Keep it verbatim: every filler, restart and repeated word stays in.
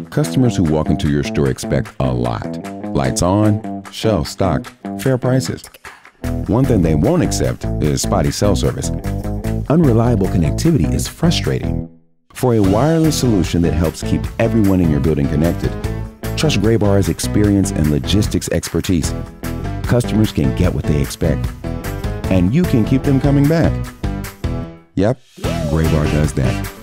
Customers who walk into your store expect a lot. Lights on, shelves stocked, fair prices. One thing they won't accept is spotty cell service. Unreliable connectivity is frustrating. For a wireless solution that helps keep everyone in your building connected, trust Graybar's experience and logistics expertise. Customers can get what they expect, and you can keep them coming back. Yep, Graybar does that.